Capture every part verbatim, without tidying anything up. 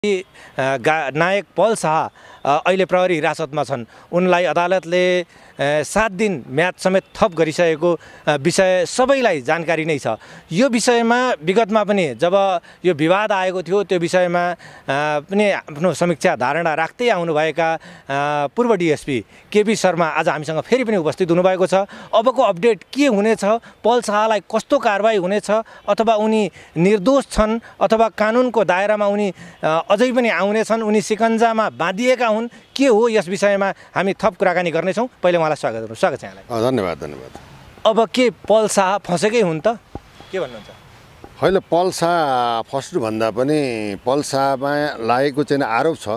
गा नायक पल शाह अहिले प्रहरी हिरासतमा छन्। उनलाई अदालतले सात दिन म्याद समेत थप गरिसकेको विषय सबैलाई जानकारी नै छ। यो विषयमा विगतमा पनि जब यो विवाद आएको थियो त्यो विषयमा पनि आफ्नो समीक्षा धारणा राख्दै आउनुभएका पूर्व डिएसपी केपी शर्मा आज हामीसँग फेरि पनि उपस्थित हुनुभएको छ। अबको अपडेट के हुनेछ, पल शाहलाई कस्तो कारबाही हुनेछ, अथवा उनी निर्दोष छन् अथवा कानुनको दायरामा उनी अझै पनि आउनेछन्, उनी सिकन्जामा बाँधिएका हुन्, के हो यस विषयमा हामी थप कुराकानी गर्नेछौँ। पहिले उहाँलाई स्वागत गर्नु। स्वागत छ यहाँलाई। धन्यवाद धन्यवाद। अब के पल शाह फँसेकै हुन् त, के भन्नुहुन्छ? होइन, पल शाह फस्नुभन्दा पनि पल शाहमा लागेको चाहिँ आरोप छ,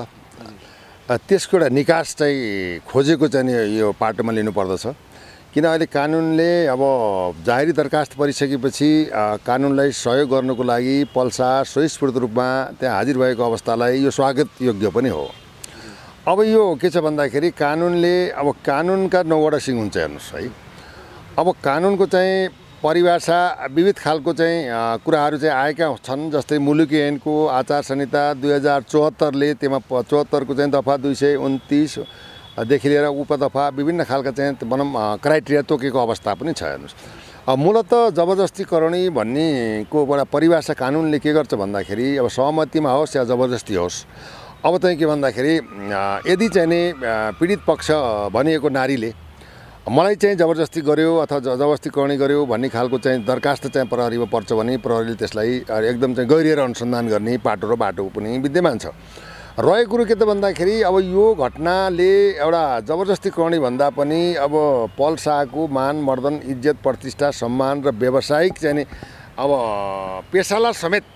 त्यसको एउटा निकास चाहिँ खोजेको चाहिँ यो पाटोमा लिनुपर्दछ। किन अहिले कानुनले अब जाहेरी दरखास्त परिसकेपछि कानुनलाई सहयोग गर्नको लागि पल शाह स्वयस्फूर्त रूपमा त्यहाँ हाजिर भएको अवस्थालाई यो स्वागत योग्य पनि हो। अब यो के छ भन्दाखेरि कानुनले अब कानुनका नौवटा सिङ हुन्छ हेर्नुहोस् है। अब कानुनको चाहिँ परिभाषा विविध खालको चाहिँ कुराहरू चाहिँ आएका छन्, जस्तै मुलुकी ऐनको आचार संहिता दुई हजार चौहत्तरले त्यसमा चौहत्तरको चाहिँ दफा दुई सय उन्तिसदेखि लिएर उपदफा विभिन्न खालका चाहिँ भनौँ क्राइटेरिया तोकेको अवस्था पनि छ हेर्नुहोस्। मूलत जबरजस्तीकरणी भन्नेको एउटा परिभाषा कानुनले के गर्छ भन्दाखेरि अब सहमतिमा होस् या जबरजस्ती होस्, अब चाहिँ के भन्दाखेरि यदि चाहिँ नि पीडित पक्ष भनिएको नारीले मलाई चाहिँ जबरजस्ती गर्यो अथवा जबरजस्तीकरणी गर्यो भन्ने खालको चाहिँ दरखास्त चाहिँ प्रहरीमा पर्छ भने प्रहरीले त्यसलाई एकदम चाहिँ गहिरिएर अनुसन्धान गर्ने पाटो र बाटो पनि विद्यमान छ। रहेको कुरो के त भन्दाखेरि अब यो घटनाले एउटा जबरजस्तीकरणी भन्दा पनि अब पल शाहको मान मर्दन इज्जत प्रतिष्ठा सम्मान र व्यावसायिक चाहिँ नि अब पेसालाई समेत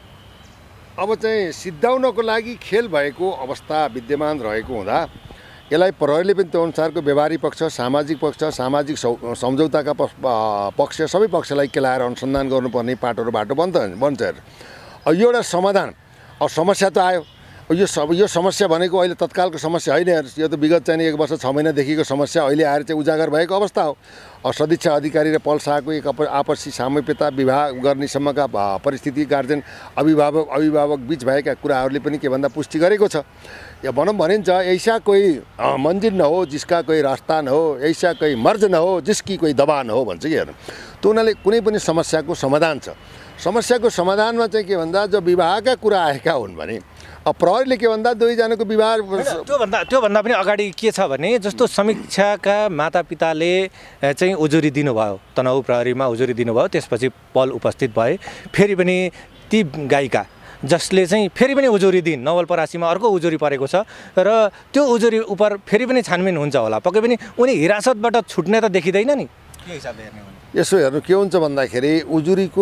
अब चाहिँ सिद्धाउनको लागि खेल भएको अवस्था विद्यमान रहेको हुँदा यसलाई प्रहरीले पनि त्यो अनुसारको व्यवहारिक पक्ष, सामाजिक पक्ष, सामाजिक सम्झौताका पक्ष सबै पक्षलाई केलाएर अनुसन्धान गर्नुपर्ने पाटो र बाटो बन्छ बन्छ अब यो एउटा समाधान। अब समस्या त आयो, यो सब यो समस्या भनेको अहिले तत्कालको समस्या होइन, यो त विगत चाहिँ एक वर्ष छ महिनादेखिको समस्या अहिले आएर चाहिँ उजागर भएको अवस्था हो। अब सदिच्छा अधिकारी र पल शाहको एक आपसी सामिप्यता विवाह गर्नेसम्मका परिस्थिति गार्जेन अभिभावक अभिभावक बीच भएका कुराहरूले पनि के भन्दा पुष्टि गरेको छ। या भनौँ भनिन्छ ऐसा कोही मन्जिल न हो जिसका कोही रास्ता न हो, ऐसा कोही मर्ज न हो जिसकी कोही दबा न हो भन्छ कि हेर्नु। त उनीहरूले कुनै पनि समस्याको समाधान छ। समस्याको समाधानमा चाहिँ के भन्दा जो विवाहका कुरा आएका हुन् भने अब प्रहरीले के भन्दा दुईजनाको विवाह त्योभन्दा त्योभन्दा पनि अगाडि के छ भने जस्तो समीक्षाका मातापिताले चाहिँ उजुरी दिनुभयो, तनहुँ प्रहरीमा उजुरी दिनुभयो, त्यसपछि पल उपस्थित भए, फेरि पनि ती गायिका जसले चाहिँ फेरि पनि उजुरी दिन नवलपरासीमा अर्को उजुरी परेको छ र त्यो उजुरी उप फेरि पनि छानबिन हुन्छ होला, पक्कै पनि उनी हिरासतबाट छुट्ने त देखिँदैन नि। के हिसाबले हेर्ने हो? यसो हेर्नु के हुन्छ भन्दाखेरि उजुरीको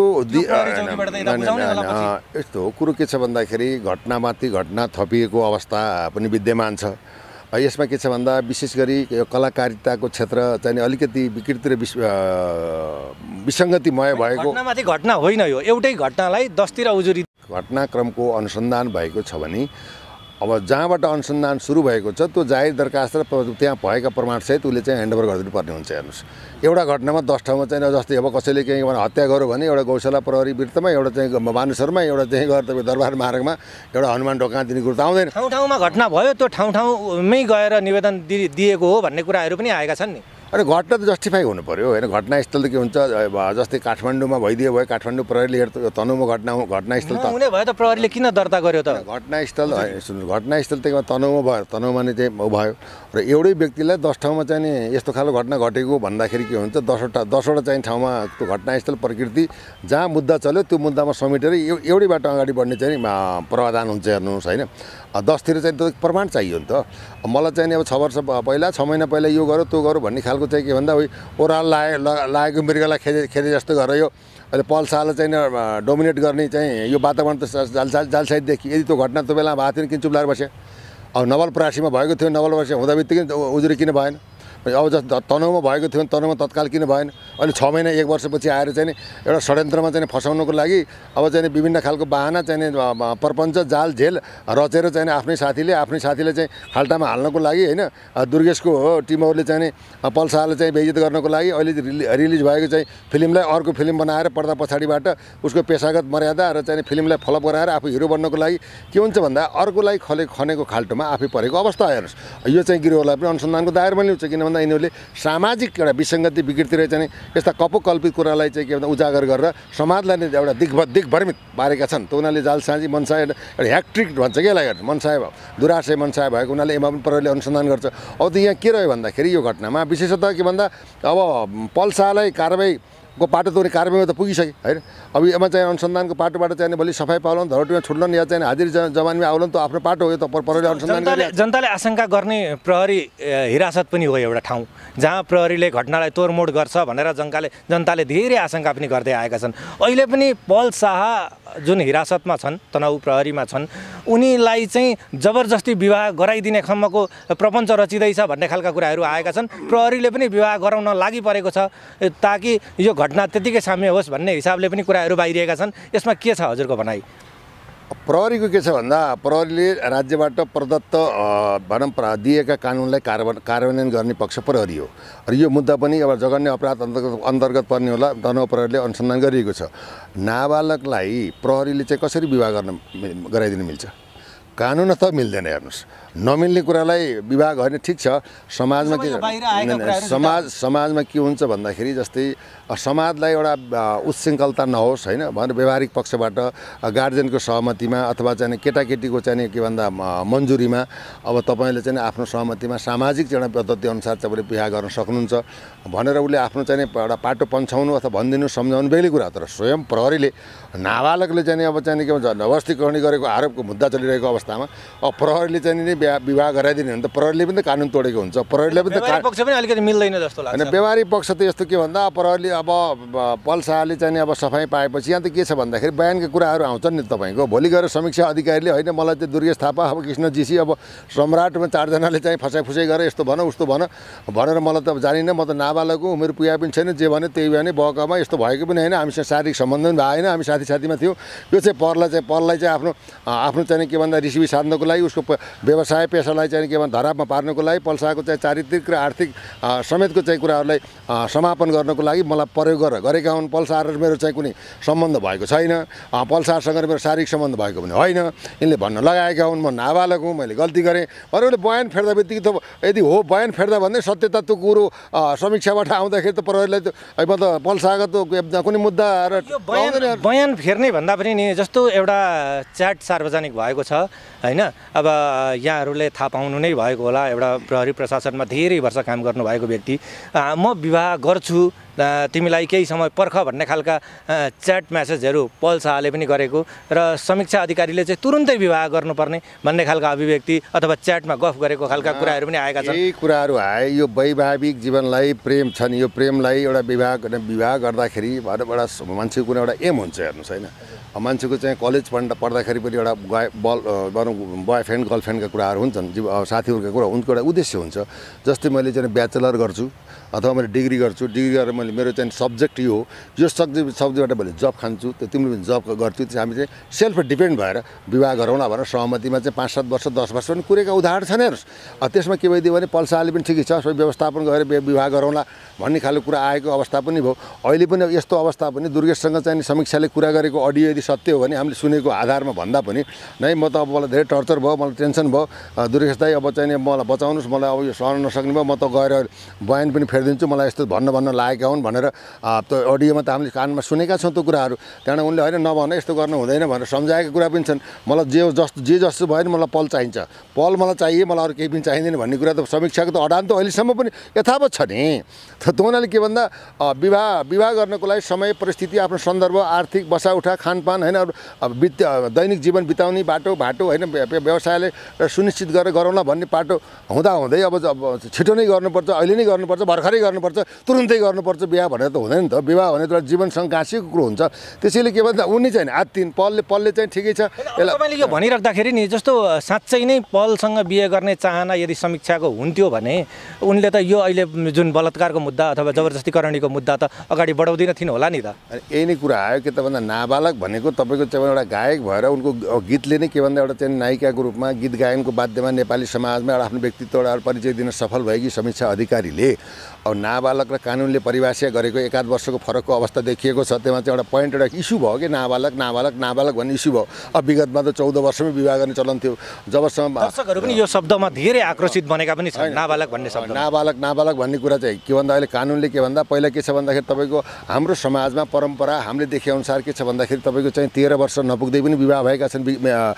यस्तो हो कुरो के छ भन्दाखेरि घटनामाथि घटना थपिएको अवस्था पनि विद्यमान छ। यसमा के छ भन्दा विशेष गरी कलाकारिताको क्षेत्र चाहिँ अलिकति विकृति र विसङ्गतिमय भएको घटनामाथि घटना होइन, यो एउटै घटनालाई दसतिर उजुरी घटनाक्रमको अनुसन्धान भएको छ भने अब जहाँबाट अनुसन्धान सुरु भएको छ त्यो जाहेर दरखास्त र त्यहाँ भएका प्रमाणसहित उसले चाहिँ ह्यान्डओभर गरिदिनु पर्ने हुन्छ। हेर्नुहोस्, एउटा घटनामा दस ठाउँमा चाहिँ जस्तै अब कसैले केही हत्या गर्यो भने एउटा गौशाला प्रहरी वृत्तमा, एउटा चाहिँ बानेश्वरमा, एउटा चाहिँ गएर तपाईँ दरबार मार्गमा एउटा हनुमान ढोका दिने कुरो त आउँदैन। ठाउँ ठाउँमा घटना भयो, त्यो ठाउँ ठाउँमै गएर निवेदन दिएको हो भन्ने कुराहरू पनि आएका छन् नि। अनि घटना त जस्टिफाई हुनु पऱ्यो होइन। घटनास्थल त के हुन्छ जस्तै काठमाडौँमा भइदियो भयो, काठमाडौँ प्रहरीले हेर्नु तनहुँमा घटना घटनास्थल त हुने भयो त प्रहरीले किन दर्ता गर्यो त? घटनास्थल सुन्नु घटनास्थल त तनहुँमा भयो, तनहुँमा नै चाहिँ भयो र एउटै व्यक्तिलाई दस ठाउँमा चाहिँ नि यस्तो खालको घटना घटेको भन्दाखेरि के हुन्छ दसवटा दसवटा चाहिँ ठाउँमा त्यो घटनास्थल प्रकृति जहाँ मुद्दा चल्यो त्यो मुद्दामा समेटेर एउटै बाटो अगाडि बढ्ने चाहिँ प्रावधान हुन्छ हेर्नुहोस् होइन। दसतिर चाहिँ त्यो प्रमाण चाहियो नि त। मलाई चाहिँ अब छ वर्ष पहिला छ महिना पहिला यो गरौँ त्यो गरौँ भन्ने खालको चाहिँ के भन्दा उयो ओह्रालो लाए लागेको मृगलाई खेदे खेदे जस्तो गरेर यो अहिले पल शाहलाई चाहिँ डोमिनेट गर्ने चाहिँ यो वातावरण त जालसा जालसाइडदेखि यदि त्यो घटना त्यो बेला भएको थियो किन चुप लागेर बस्यो? अब नवलपरासीमा भएको थियो, नवलपरासी हुँदा बित्तिकै उजुरी किन भएन? अब जस्तो तनहुमा भएको थियो भने तनहुमा तत्काल किन भएन, अहिले छ महिना एक वर्षपछि आएर चाहिँ नि एउटा षड्यन्त्रमा चाहिँ फसाउनको लागि अब चाहिँ विभिन्न खालको बाहना चाहिँ प्रपञ्च जाल झेल रचेर चाहिँ आफ्नै साथीले आफ्नै साथीले चाहिँ खाल्टामा हाल्नको लागि होइन दुर्गेशको हो टिमहरूले चाहिँ नि पल्साले चाहिँ बेइज्जत गर्नको लागि अहिले रिलिज भएको चाहिँ फिल्मलाई अर्को फिल्म बनाएर पर्दा पछाडिबाट उसको पेसागत मर्यादा र चाहिँ फिल्मलाई फलोअप गराएर आफू हिरो बन्नको लागि के हुन्छ भन्दा अर्कोलाई खले खनेको खाल्टोमा आफै परेको अवस्था हेर्नुहोस्। यो चाहिँ गिरोहलाई पनि अनुसन्धानको दायरामा ल्याउँछ, किन भन्दा यिनीहरूले सामाजिक एउटा विसङ्गति विकृति र चाहिँ यस्ता कपोकल्पित कुरालाई चाहिँ के भन्दा उजागर गरेर समाजलाई नै एउटा दिग्भ दिग्भ्रमित पारेका छन्। त उनीहरूले जालसाजी मनसाय एउटा ह्याट्रिक भन्छ क्या यसलाई मनसाय दुराशय मनसाय भएको उनीहरूले एमा पनि प्रहरीले अनुसन्धान गर्छ। अब त यहाँ के रह्यो भन्दाखेरि यो घटनामा विशेषतः के भन्दा अब पल्सालाई कारबाहीको पाटो तोड्ने कारबाहीमा त पुगिसक्यो होइन। अब यसमा चाहिँ अनुसन्धानको पाटोबाट चाहिँ भोलि सफाइ पाउलन धरोटीमा छुट्लन या चाहिँ हाजिर जमानमा आउलन त आफ्नो पाटो हो, यो त प्रहरीले अनुसन्धान जनताले जनताले आशंका गर्ने प्रहरी हिरासत पनि हो एउटा ठाउँ जहाँ प्रहरीले घटनालाई तोडमोड गर्छ भनेर जनताले जनताले धेरै आशंका पनि गर्दै आएका छन्। अहिले पनि पल शाह जुन हिरासतमा छन् तनहुँ प्रहरीमा छन् उनीलाई चाहिँ जबरजस्ती विवाह गराइदिने खम्मको प्रपञ्च रचिँदैछ भन्ने खालका कुराहरू आएका छन्। प्रहरीले पनि विवाह गराउन लागि परेको छ ताकि यो घटना त्यतिकै साम्य होस् भन्ने हिसाबले पनि कुराहरू बाहिरिएका छन्। यसमा के छ हजुरको भनाइ? प्रहरीको के छ भन्दा प्रहरीले राज्यबाट प्रदत्त भनौँ दिएका कानुनलाई कार्यान्वयन कार्यान्वयन गर्ने पक्ष प्रहरी हो र यो मुद्दा पनि अब जघन्य अपराध अन्तर्गत अन्तर्गत पर्ने होला तनहुँ प्रहरीले अनुसन्धान गरिएको छ। नाबालकलाई प्रहरीले चाहिँ कसरी विवाह गर्न गराइदिनु मिल्छ? कानुन त मिल्दैन। हेर्नुहोस् नमिल्ने कुरालाई विवाह गर्ने ठिक छ, समाजमा के समाज समाजमा के हुन्छ भन्दाखेरि जस्तै समाजलाई एउटा उच्छृङ्खलता नहोस् होइन भनेर व्यावहारिक पक्षबाट गार्जेनको सहमतिमा अथवा चाहिँ केटाकेटीको चाहिँ के भन्दा मन्जुरीमा अब तपाईँले चाहिँ आफ्नो सहमतिमा सामाजिक चाहिँ एउटा पद्धति अनुसार तपाईँले विवाह गर्न सक्नुहुन्छ भनेर उसले आफ्नो चाहिँ एउटा पाटो पन्छाउनु अथवा भनिदिनु सम्झाउनु बेग्लै कुरा। तर स्वयं प्रहरीले नाबालकले चाहिँ अब चाहिँ के भन्छ जबरजस्ती गरेको आरोपको मुद्दा चलिरहेको अवस्थामा अब प्रहरीले चाहिँ नि विवाह गराइदिने भने त प्रहरीले पनि त कानुन तोडेको हुन्छ। प्रहरीले पनि त पक्ष पनि अलिकति मिल्दैन जस्तो लाग्छ। होइन व्यवहारिक पक्ष त यस्तो के भन्दा प्रहरीले अब पल शाहले चाहिँ अब सफाइ पाएपछि यहाँ त के छ भन्दाखेरि बयानका कुराहरू आउँछन् नि तपाईँको भोलि गएर समीक्षा अधिकारीले होइन मलाई चाहिँ दुर्गेश थापा अब कृष्ण जीसी अब सम्राटमा चारजनाले चाहिँ फसाइ फुसाइ गरेर यस्तो भन उस्तो भन भनेर मलाई त जानिनँ, म त नाबालक हो, उमेर पुगा पनि छैन, जे भने त्यही भने बहकामा यस्तो भएको पनि होइन, हामीसँग शारीरिक सम्बन्ध पनि भएन, हामी साथी साथीमा थियौँ। यो चाहिँ परलाई चाहिँ परलाई चाहिँ आफ्नो आफ्नो चाहिँ के भन्दा रिसिभी साध्नको लागि उसको व्यवसाय पेसालाई चाहिँ के भन्दा धरापमा पार्नको लागि पल्साको चाहिँ चारित्रिक र आर्थिक समेतको चाहिँ कुराहरूलाई समापन गर्नको लागि मलाई प्रयोग गरेर गरेका हुन्। पल्सार र मेरो चाहिँ कुनै सम्बन्ध भएको छैन, पल्सारसँग मेरो शारीरिक सम्बन्ध भएको पनि होइन, यिनले भन्न लगाएका हुन् म नाबालक हुँ, मैले गल्ती गरेँ भनेर उसले बयान फेर्दा बित्तिकै त यदि हो बयान फेर्दा भन्दै सत्यता त्यो कुरो समीक्षाबाट आउँदाखेरि त प्रहरीलाई त अब त पल्साको त कुनै मुद्दा र बयान फेर्ने भन्दा पनि नि जस्तो एउटा च्याट सार्वजनिक भएको छ होइन। अब यहाँहरूले थाहा पाउनु नै भएको होला एउटा प्रहरी प्रशासनमा धेरै वर्ष काम गर्नुभएको व्यक्ति म विवाह गर्छु तिमीलाई केही समय पर्ख भन्ने खालका च्याट म्यासेजहरू पल शाहले पनि गरेको र समीक्षा अधिकारीले चाहिँ तुरुन्तै विवाह गर्नुपर्ने भन्ने खालका अभिव्यक्ति अथवा च्याटमा गफ गरेको खालका कुराहरू पनि आएका छन्। यही कुराहरू आए यो वैवाहिक जीवनलाई प्रेम छन्, यो प्रेमलाई एउटा विवाह विवाह गर्दाखेरि एउटा मान्छेको कुनै एउटा एम हुन्छ। हेर्नुहोस् होइन मान्छेको चाहिँ कलेज पढ्दा पढ्दाखेरि पनि एउटा बल भनौँ बोय फ्रेन्ड गर्लफ्रेन्डका कुराहरू हुन्छन्, साथीहरूका कुरा उनको एउटा उद्देश्य हुन्छ। जस्तै मैले चाहिँ ब्याचलर गर्छु अथवा मैले डिग्री गर्छु, डिग्री गरेर मैले मेरो चाहिँ सब्जेक्ट यो हो, यो सब्जेक्ट सब्जेक्टबाट मैले जब खान्छु त तिमीले पनि जब गर्छु, त्यो हामी चाहिँ सेल्फ डिपेन्ड भएर विवाह गरौँला भनेर सहमतिमा चाहिँ पाँच सात वर्ष दस वर्ष पनि कुरेका उदाहरण छन्। हेर्नुहोस् त्यसमा के भइदियो भने पल्साले पनि ठिकै छ व्यवस्थापन गरेर विवाह गरौँला भन्ने खालको कुरा आएको अवस्था पनि भयो। अहिले पनि यस्तो अवस्था पनि दुर्गेशसँग चाहिँ समीक्षाले कुरा गरेको अडियो यदि सत्य हो भने हामीले सुनेको आधारमा भन्दा पनि नै म त अब मलाई धेरै टर्चर भयो, मलाई टेन्सन भयो, दुर्गेश दाइ अब चाहिँ मलाई बचाउनुहोस्, मलाई अब यो सहन नसक्ने भयो, म त गएर बयान पनि फेरिदिन्छु, मलाई यस्तो भन्न भन्न लागेका हुन् भनेर त्यो अडियोमा त हामीले कानमा सुनेका छौँ त्यो कुराहरू। त्यहाँबाट उनले होइन नभन यस्तो गर्नु हुँदैन भनेर सम्झाएको कुरा पनि छन्। मलाई जे जस्तो जे जस्तो भयो नि मलाई पल चाहिन्छ, पल मलाई चाहिए, मलाई अरू केही पनि चाहिँदैन भन्ने कुरा त समीक्षाको त अडान त अहिलेसम्म पनि यथावत छ नि। त उनीहरूले के भन्दा विवाह विवाह गर्नको लागि समय परिस्थिति आफ्नो सन्दर्भ आर्थिक बसा उठा खानपान होइन अब वित्त दैनिक जीवन बिताउने बाटो बाटो होइन व्यवसायले सुनिश्चित गरेर गरौँला भन्ने बाटो हुँदा हुँदै अब छिटो नै गर्नुपर्छ, अहिले नै गर्नुपर्छ, भर्खर भर्खरै गर्नुपर्छ, तुरुन्तै गर्नुपर्छ बिहा भनेर त हुँदैन नि त। विवाह भने त जीवनसँग गाँसिएको कुरो हुन्छ। त्यसैले के भन्छ उनी चाहिँ आज दिन पलले पलले चाहिँ ठिकै छ। तपाईँले यो भनिराख्दाखेरि नि जस्तो साँच्चै नै पलसँग बिहे गर्ने चाहना यदि समीक्षाको हुन्थ्यो भने उनले त यो अहिले जुन बलात्कारको मुद्दा अथवा जबरजस्ती करणीको मुद्दा त अगाडि बढाउँदैन थिइन् होला नि त। यही नै कुरा आयो के त भन्दा नाबालक भनेको तपाईँको चाहिँ एउटा गायक भएर उनको गीतले नै के भन्दा एउटा चाहिँ नायिकाको रूपमा गीत गायनको बाध्यमा नेपाली समाजमा एउटा आफ्नो व्यक्तित्व एउटा परिचय दिन सफल भएकी समीक्षा अधिकारीले अब नाबालक र कानुनले परिभाषा गरेको एकाध वर्षको फरकको अवस्था देखिएको छ। त्यसमा चाहिँ एउटा पोइन्ट एउटा इस्यु भयो कि नाबालक नाबालक नाबालक भन्ने इस्यु भयो। अब विगतमा त चौध वर्षमै विवाह गर्ने चलन थियो। जबसम्म दर्शकहरू पनि यो शब्दमा धेरै आक्रोशित बनेका पनि छन् नाबालक भन्ने शब्द। नाबालक नाबालक भन्ने कुरा चाहिँ के भन्दा अहिले कानुनले के भन्दा पहिला के छ भन्दाखेरि तपाईँको हाम्रो समाजमा परम्परा हामीले देखेअनुसार के छ भन्दाखेरि तपाईँको चाहिँ तेह्र वर्ष नपुग्दै पनि विवाह भएका छन्।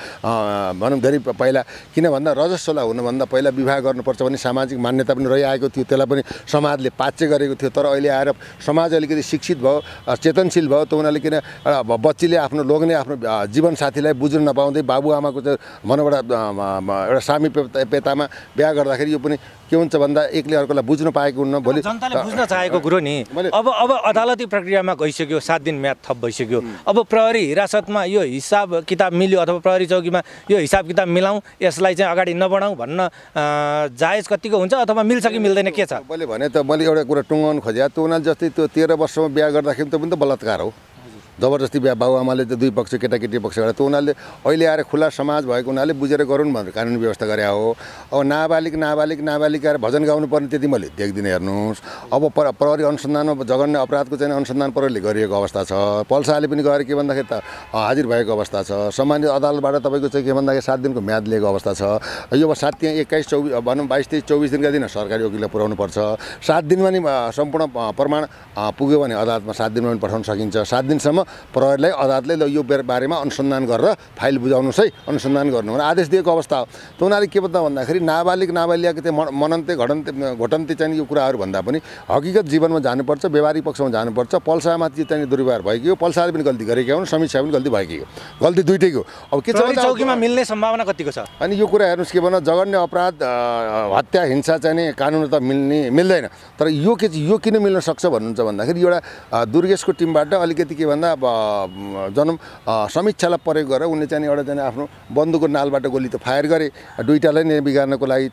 भनौँ धेरै पहिला किन भन्दा रजस्वला हुनुभन्दा पहिला विवाह गर्नुपर्छ भन्ने सामाजिक मान्यता पनि रहिआएको थियो। त्यसलाई पनि समाजले पाच्य गरेको थियो। तर अहिले आएर समाज अलिकति शिक्षित भयो, चेतनशील भयो त उनीहरूले किन बच्चीले आफ्नो लोग्ने आफ्नो जीवनसाथीलाई बुझ्न नपाउँदै बाबुआमाको चाहिँ भनौँ एउटा एउटा सामिप्यतामा बिहा गर्दाखेरि यो पनि के हुन्छ भन्दा एकले अर्कोलाई बुझ्न पाएको हुन्न। भोलि जनताले बुझ्न चाहेको कुरो नि अब अब अदालती प्रक्रियामा गइसक्यो, सात दिन म्याद थप भइसक्यो। अब प्रहरी हिरासतमा यो हिसाब किताब मिल्यो अथवा प्रहरी चौकीमा यो हिसाब किताब मिलाउँ, यसलाई चाहिँ अगाडि नबढाउँ भन्न जायज कतिको हुन्छ अथवा मिल्छ कि मिल्दैन के छ? मैले भने त मैले एउटा कुरा टुङ्गाउनु खोजेँ। त्यो उनीहरूले जस्तै त्यो तेह्र वर्षमा बिहा गर्दाखेरि त पनि त बलात्कार हो, जबरजस्ती बिहा। बाबुआमाले त दुई पक्ष केटाकेटी पक्ष गरेर त उनीहरूले अहिले आएर खुला समाज भएको हुनाले बुझेर गरून् भनेर कानुनी व्यवस्था गरे हो। अब नाबालिग नाबालिग नाबालिग आएर भजन गाउनु पर्ने त्यति मैले देख्दिनँ। हेर्नुहोस् अब पर प्रहरी अनुसन्धानमा जघन्य अपराधको चाहिँ अनुसन्धान प्रहरीले गरिएको अवस्था छ। पल्साले पनि गएर के भन्दाखेरि त हाजिर भएको अवस्था छ। सामान्य अदालतबाट तपाईँको चाहिँ के भन्दाखेरि सात दिनको म्याद लिएको अवस्था छ। यो सात त्यहाँ एक्काइस चौबिस भनौँ बाइस तेइस चौबिस दिनका दिन सरकारी वकिललाई पुऱ्याउनु पर्छ। सात दिनमा नि सम्पूर्ण प्रमाण पुग्यो भने अदालतमा सात दिनमा पनि पठाउन सकिन्छ। सात दिनसम्म प्रहरीलाई अदालतले ल यो बारेमा अनुसन्धान गरेर फाइल बुझाउनुहोस् है, अनुसन्धान गर्नु भने आदेश दिएको अवस्था हो। त उनीहरूले के भन्दा भन्दाखेरि नाबालिग नाबालिगको त्यो मनन्ते घटन्ते घोटन्ते चाहिँ यो कुराहरू भन्दा पनि हकीकत जीवनमा जानुपर्छ, व्यवहारिक पक्षमा जानुपर्छ। पल्सामाथि चाहिँ दुर्व्यवहार भएको, पल्साले पनि गल्ती गरेको हुन्, समीक्षा पनि गल्ती भएको, गल्ती दुइटैको। अब के छ चौकीमा मिल्ने सम्भावना कतिको छ? अनि यो कुरा हेर्नुहोस् के भन्दा जघन्य अपराध हत्या हिंसा चाहिँ कानुन त मिल्ने मिल्दैन। तर यो के यो किन मिल्न सक्छ भन्नुहुन्छ भन्दाखेरि एउटा दुर्गेशको टिमबाट अलिकति के भन्दा जनम समीक्षालाई प्रयोग गरेर उनले चाहिँ एउटा चाहिँ आफ्नो बन्दुकको नालबाट गोली त फायर गरे दुईटालाई नै बिगार्नको लागि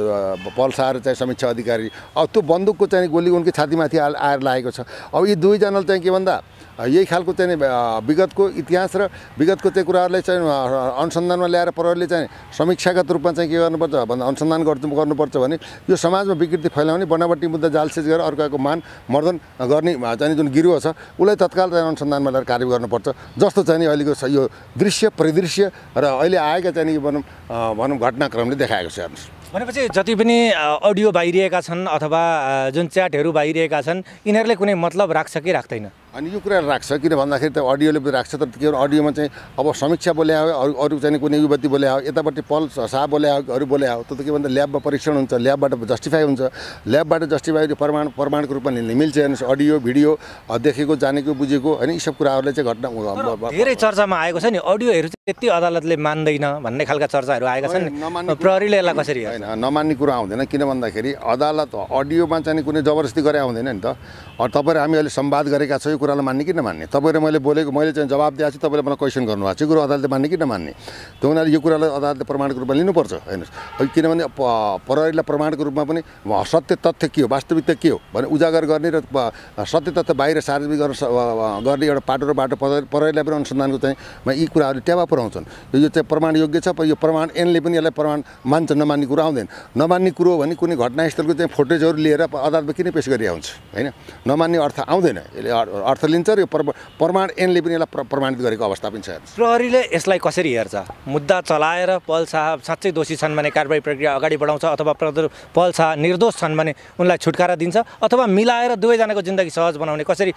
पल्साएर चाहिँ समीक्षा अधिकारी। अब त्यो बन्दुकको चाहिँ गोली उनकै छातीमाथि आएर लागेको छ। अब यी दुईजनाले चाहिँ के भन्दा यही खालको चाहिँ विगतको इतिहास र विगतको चाहिँ कुराहरूलाई चाहिँ अनुसन्धानमा ल्याएर प्रहरीले चाहिँ समीक्षागत रूपमा चाहिँ के गर्नुपर्छ भन्दा अनुसन्धान गर्नु गर्नुपर्छ भने यो समाजमा विकृति फैलाउने बनावटी मुद्दा जालसेज गरेर अर्काको मान मर्दन गर्ने चाहिँ जुन गिरोह छ उसलाई तत्काल चाहिँ अनुसन्धानमा ल्याएर कार्य गर्नुपर्छ। जस्तो चाहिँ अहिलेको यो दृश्य परिदृश्य र अहिले आएका चाहिँ भनौँ भनौँ घटनाक्रमले देखाएको छ। हेर्नुहोस् भनेपछि जति पनि अडियो बाहिरिएका छन् अथवा जुन च्याटहरू बाहिरिएका छन् यिनीहरूले कुनै मतलब राख्छ कि राख्दैन? अनि यो कुरा राख्छ किन भन्दाखेरि त अडियोले पनि राख्छ। तर के अडियोमा चाहिँ अब समीक्षा बोले आयो, अरू अरू चाहिँ कुनै युवती बोले आयो, यतापट्टि पल शाह बोले आयो, अरू बोले आयो। त्यो त के भन्दा ल्याबमा परीक्षण हुन्छ, ल्याबबाट जस्टिफाई हुन्छ। ल्याबबाट जस्टिफाई प्रमाण प्रमाणको रूपमा मिल्छ। हेर्नुहोस् अडियो भिडियो देखेको जानेको बुझेको होइन यी सब कुराहरूले चाहिँ घटना धेरै चर्चामा आएको छ नि। अडियोहरू चाहिँ त्यति अदालतले मान्दैन भन्ने खालका चर्चाहरू आएका छन्। प्रहरीले यसलाई कसरी होइन नमान्ने कुरा आउँदैन। किन भन्दाखेरि अदालत अडियोमा चाहिँ कुनै जबरजस्ती गरे आउँदैन नि त। तपाईँ र हामी अहिले संवाद गरेका छौँ, यो कुरालाई मान्ने कि नमान्ने? तपाईँ र मैले बोलेको मैले चाहिँ जवाब दिएको छु, तपाईँले मलाई क्वेसन गर्नुभएको छ, यो कुरो अदालतले मान्ने कि नमान्ने? त्यो हुनाले यो कुरालाई अदालतले प्रमाणको रूपमा लिनुपर्छ। हेर्नुहोस् किनभने प्रहरीलाई प्रमाणको रूपमा पनि सत्य तथ्य के हो, वास्तविकता के हो भने उजागर गर्ने र सत्य तथ्य बाहिर सार्वजनिक गर्न गर्ने एउटा पाटो र बाटो प्रहरीलाई पनि अनुसन्धानको चाहिँ यी कुराहरू टेवा पुऱ्याउँछन्। यो चाहिँ प्रमाण योग्य छ, यो प्रमाण एनले पनि यसलाई प्रमाण मान्छ, नमान्ने कुरा आउँदैन। नमान्ने कुरो हो भने कुनै घटनास्थलको चाहिँ फोटेजहरू लिएर अदालतमा किन पेश गरिएको हुन्छ होइन? नमान्ने अर्थ आउँदैन, यसले अर्थ लिन्छ र यो प्रमाण एनले पनि यसलाई प्रमाणित गरेको अवस्था पनि छ। प्रहरीले यसलाई कसरी हेर्छ? मुद्दा चलाएर पल शाह साँच्चै दोषी छन् भने कारबाही प्रक्रिया अगाडि बढाउँछ अथवा पल शाह निर्दोष छन् भने उनलाई छुटकारा दिन्छ अथवा मिलाएर दुवैजनाको जिन्दगी सहज बनाउने कसरी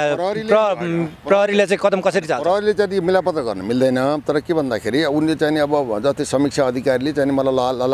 प्रहरीले चाहिँ कदम कसरी चाल्छ? प्रहरीले चाहिँ मिलापत्र गर्न मिल्दैन। तर के भन्दाखेरि उनले चाहिँ अब जति समीक्षा अधिकारीले चाहिँ मलाई ललाप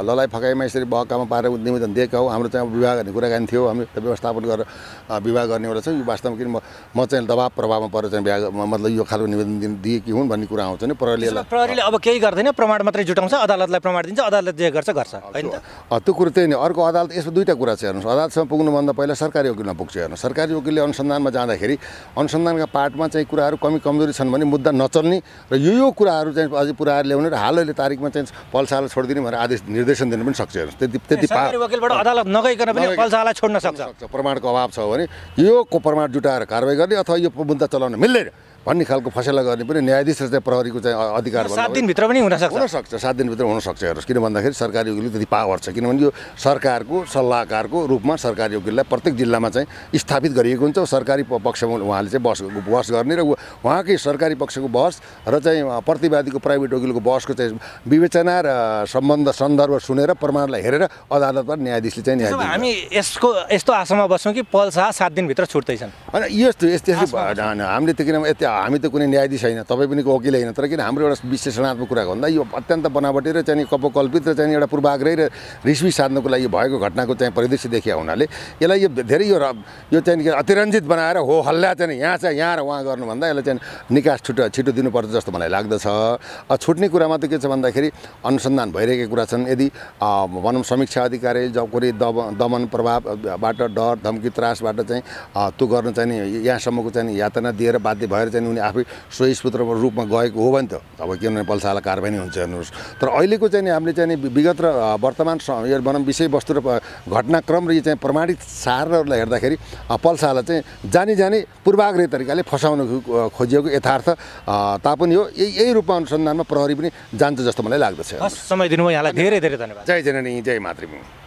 ललाइ फकाइमा यसरी बहकामा पारेर निवेदन दिएका हो। हाम्रो चाहिँ विवाह गर्ने कुराकानी थियो, हामी व्यवस्थापन गरेर विवाह गर्नेवाला छौँ। यो वास्तवमा किन म म चाहिँ दबाब प्रभावमा परेर चाहिँ बिहा मतलब यो खालको निवेदन दिए कि हुन् भन्ने कुरा आउँछ नि। प्रहरीले प्रहरीले अब केही गर्दैन, प्रमाण मात्रै जुटाउँछ, अदालतलाई प्रमाण दिन्छ, अदालतले जे गर्छ गर्छ हैन त। त्यो कुरो त्यही नै। अर्को अदालत यसमा दुईवटा कुरा छ हेर्नुहोस्, अदालतसम्म पुग्नुभन्दा पहिला सरकारी वकिलमा पुग्छ हेर्नुहोस्। सरकारी वकिलले अनुसन्धानमा जाँदाखेरि अनुसन्धानका पार्टमा चाहिँ कुराहरू कमी कमजोरी छन् भने मुद्दा नचल्ने र यो यो कुराहरू चाहिँ अझै पुऱ्याएर ल्याउने र हालैले तारिकमा चाहिँ पल्सालाई छोडिदिने भनेर आदेश निर्देशन दिनु पनि सक्छ हेर्नुहोस्। त्यति त्यति सरकारी वकिलबाट अदालत नगइकन पनि पल्सालाई छोड्न सक्छ। प्रमाणको अभाव छ भने यो को प्रमाण जुटाएर कारबाही गर्ने अथवा यो मुद्दा चलाउन मिल्दैन भन्ने खालको फैसला गर्ने पनि न्यायाधीश र चाहिँ प्रहरीको चाहिँ अधिकार सात दिनभित्र पनि हुनसक्छ हुनसक्छ सात दिनभित्र हुनसक्छ हेर्नुहोस्। किन भन्दाखेरि सरकारी वकिलले त्यति पावर छ, किनभने यो सरकारको सल्लाहकारको रूपमा सरकारी वकिललाई प्रत्येक जिल्लामा चाहिँ स्थापित गरिएको हुन्छ। सरकारी पक्षमा उहाँले चाहिँ बहस बहस गर्ने र उहाँकै सरकारी पक्षको बहस र चाहिँ प्रतिवादीको प्राइभेट वकिलको बहसको चाहिँ विवेचना र सम्बन्ध सन्दर्भ सुनेर प्रमाणलाई हेरेर अदालतमा न्यायाधीशले चाहिँ न्याय दिन्छ। हामी यसको यस्तो आशामा बस्छौँ कि पल्सा सात दिनभित्र छुट्दैछन् होइन। यस्तो यस्तो हामीले त किनभने यति हामी त कुनै न्यायाधीश होइन, तपाईँ पनि वकिल होइन, तर किन हाम्रो एउटा विश्लेषणात्मक कुरा भन्दा यो अत्यन्त बनावटी र चाहिँ कपोकल्पित र चाहिँ एउटा पूर्वाग्रही र रिस्वी साध्नको लागि भएको घटनाको चाहिँ परिदृश्य देखिया हुनाले यसलाई यो धेरै यो यो चाहिँ अतिरञ्जित बनाएर हो हल्ला चाहिँ यहाँ चाहिँ यहाँ र उहाँ गर्नुभन्दा यसलाई चाहिँ निकास छिटो छिटो दिनुपर्छ जस्तो मलाई लाग्दछ। छुट्ने कुरामा त के छ भन्दाखेरि अनुसन्धान भइरहेका कुरा छन्। यदि भनौँ समीक्षा अधिकारी जब कुनै दब दमन प्रभावबाट डर धम्की त्रासबाट चाहिँ त्यो गर्न चाहिँ यहाँसम्मको चाहिँ यातना दिएर बाध्य भएर चाहिँ उनी आफै स्वयस्फूर्त रूपमा गएको हो भने त अब किनभने पल्सालाई कारबाही हुन्छ हेर्नुहोस्। तर अहिलेको चाहिँ हामीले चाहिँ विगत र वर्तमान यो भनौँ विषयवस्तु र घटनाक्रम र यो चाहिँ प्रमाणित सारहरूलाई हेर्दाखेरि पल्सालाई चाहिँ जानी जानी पूर्वाग्रही तरिकाले फसाउन खोजिएको यथार्थ तापनि हो। यही यही रूपमा अनुसन्धानमा प्रहरी पनि जान्छ जस्तो मलाई लाग्दछ। समय दिनुभयो यहाँलाई धेरै धेरै धन्यवाद। जय जननी जय मातृभूमि।